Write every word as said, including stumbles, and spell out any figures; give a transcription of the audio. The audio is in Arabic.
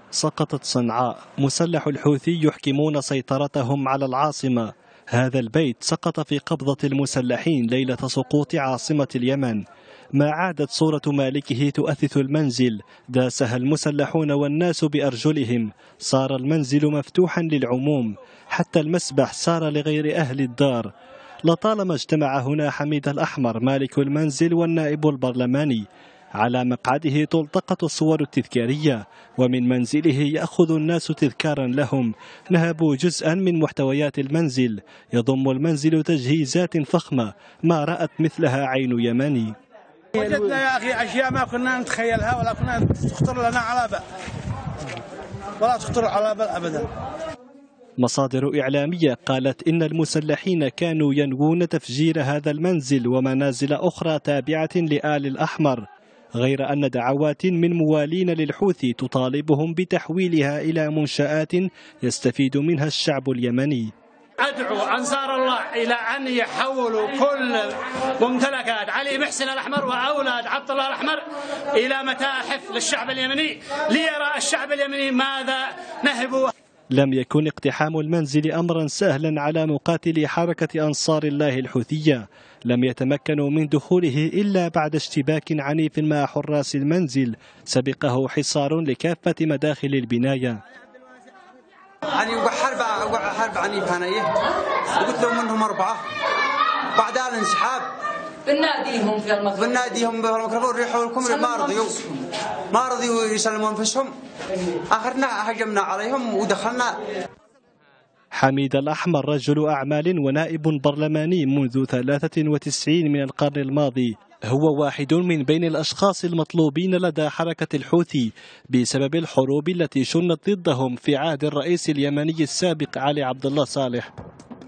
سقطت صنعاء، مسلح الحوثي يحكمون سيطرتهم على العاصمة. هذا البيت سقط في قبضة المسلحين ليلة سقوط عاصمة اليمن. ما عادت صورة مالكه تؤثث المنزل، داسها المسلحون والناس بأرجلهم. صار المنزل مفتوحا للعموم، حتى المسبح صار لغير أهل الدار. لطالما اجتمع هنا حميد الأحمر مالك المنزل والنائب البرلماني. على مقعده تلتقط الصور التذكارية، ومن منزله يأخذ الناس تذكارا لهم. نهبوا جزءا من محتويات المنزل. يضم المنزل تجهيزات فخمة ما رأت مثلها عين يمني. وجدنا يا أخي أشياء ما كنا نتخيلها ولا كنا تخطر لنا على بال ولا تخطر على بال أبدا. مصادر إعلامية قالت إن المسلحين كانوا ينوون تفجير هذا المنزل ومنازل أخرى تابعة لآل الأحمر، غير أن دعوات من موالين للحوثي تطالبهم بتحويلها إلى منشآت يستفيد منها الشعب اليمني. أدعو أنصار الله إلى أن يحولوا كل ممتلكات علي محسن الأحمر وأولاد عبد الله الأحمر إلى متاحف للشعب اليمني، ليرى الشعب اليمني ماذا نهبوا. لم يكن اقتحام المنزل أمرا سهلا على مقاتلي حركة أنصار الله الحوثية. لم يتمكنوا من دخوله إلا بعد اشتباك عنيف مع حراس المنزل سبقه حصار لكافة مداخل البناية. يعني وقع حرب وقع حرب عنيف هنايه، وقتلوا منهم أربعة. بعد الانسحاب بناديهم في الميكروفون بناديهم في الميكروفون ريحوا لكم، ما رضيوا ما رضيوا يسلموا أنفسهم. آخرنا هجمنا عليهم ودخلنا. حميد الأحمر رجل أعمال ونائب برلماني منذ ثلاثة وتسعين من القرن الماضي. هو واحد من بين الأشخاص المطلوبين لدى حركة الحوثي بسبب الحروب التي شنت ضدهم في عهد الرئيس اليمني السابق علي عبد الله صالح.